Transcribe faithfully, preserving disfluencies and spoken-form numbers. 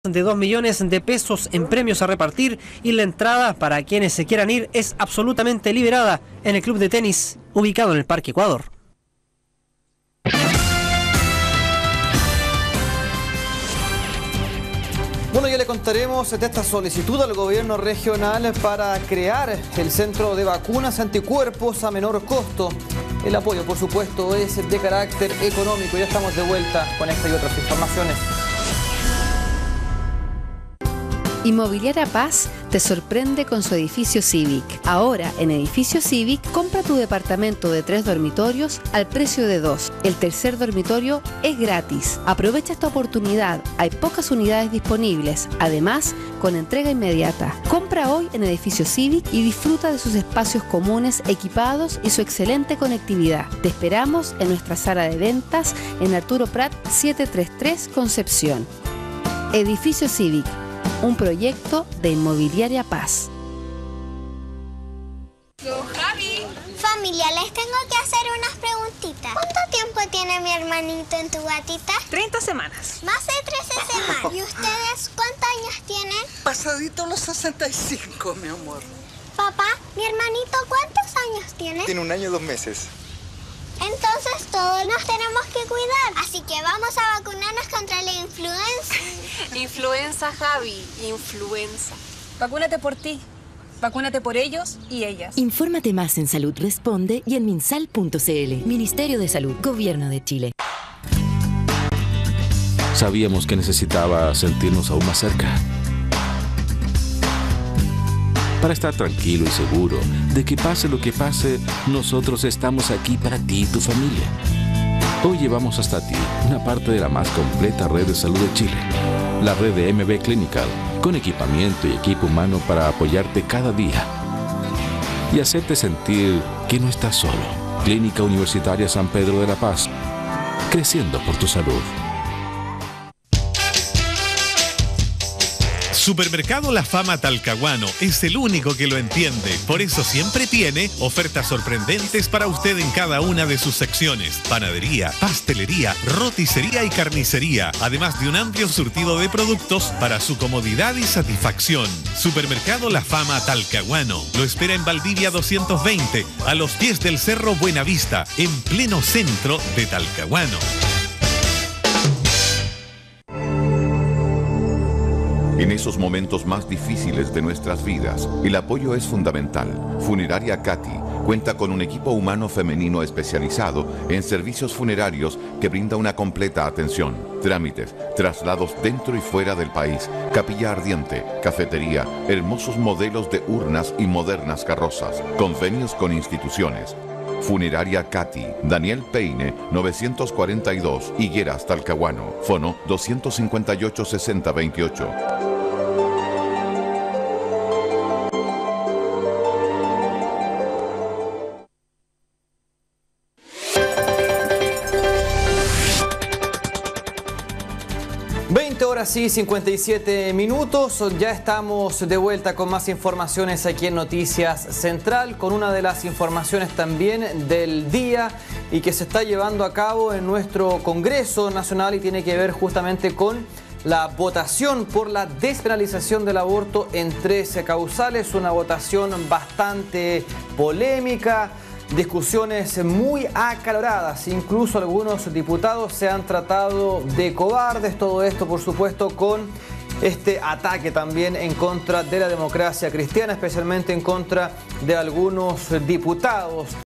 de dos millones de pesos en premios a repartir, y la entrada para quienes se quieran ir es absolutamente liberada en el club de tenis ubicado en el Parque Ecuador. Bueno, ya le contaremos de esta solicitud al gobierno regional para crear el centro de vacunas anticuerpos a menor costo. El apoyo, por supuesto, es de carácter económico. Ya estamos de vuelta con esta y otras informaciones. Inmobiliaria Paz te sorprende con su edificio Civic. Ahora, en Edificio Civic, compra tu departamento de tres dormitorios al precio de dos. El tercer dormitorio es gratis. Aprovecha esta oportunidad. Hay pocas unidades disponibles. Además, con entrega inmediata. Compra hoy en Edificio Civic y disfruta de sus espacios comunes equipados y su excelente conectividad. Te esperamos en nuestra sala de ventas en Arturo Prat setecientos treinta y tres, Concepción. Edificio Civic. Un proyecto de Inmobiliaria Paz. Javi. Familia, les tengo que hacer unas preguntitas. ¿Cuánto tiempo tiene mi hermanito en tu gatita? treinta semanas. Más de trece semanas. ¿Y ustedes cuántos años tienen? Pasadito los sesenta y cinco, mi amor. Papá, ¿mi hermanito cuántos años tiene? Tiene un año y dos meses. Entonces todos nos tenemos que cuidar. Así que vamos a vacunarnos contra la influenza. Influenza, Javi, influenza. Vacúnate por ti. Vacúnate por ellos y ellas. Infórmate más en Salud Responde y en minsal punto c l. Ministerio de Salud, Gobierno de Chile. Sabíamos que necesitaba sentirnos aún más cerca, para estar tranquilo y seguro de que pase lo que pase, nosotros estamos aquí para ti y tu familia. Hoy llevamos hasta ti una parte de la más completa red de salud de Chile, la red de M B Clinical, con equipamiento y equipo humano para apoyarte cada día y hacerte sentir que no estás solo. Clínica Universitaria San Pedro de la Paz, creciendo por tu salud. Supermercado La Fama Talcahuano es el único que lo entiende. Por eso siempre tiene ofertas sorprendentes para usted en cada una de sus secciones. Panadería, pastelería, roticería y carnicería. Además de un amplio surtido de productos para su comodidad y satisfacción. Supermercado La Fama Talcahuano lo espera en Valdivia doscientos veinte, a los pies del Cerro Buenavista, en pleno centro de Talcahuano. En esos momentos más difíciles de nuestras vidas, el apoyo es fundamental. Funeraria Cati cuenta con un equipo humano femenino especializado en servicios funerarios que brinda una completa atención. Trámites, traslados dentro y fuera del país, capilla ardiente, cafetería, hermosos modelos de urnas y modernas carrozas, convenios con instituciones. Funeraria Cati, Daniel Peine, novecientos cuarenta y dos, Higueras, Talcahuano. Fono doscientos cincuenta y ocho, sesenta, veintiocho. veinte horas y cincuenta y siete minutos, ya estamos de vuelta con más informaciones aquí en Noticias Central, con una de las informaciones también del día y que se está llevando a cabo en nuestro Congreso Nacional y tiene que ver justamente con la votación por la despenalización del aborto en trece causales, una votación bastante polémica. Discusiones muy acaloradas, incluso algunos diputados se han tratado de cobardes, todo esto por supuesto con este ataque también en contra de la democracia cristiana, especialmente en contra de algunos diputados.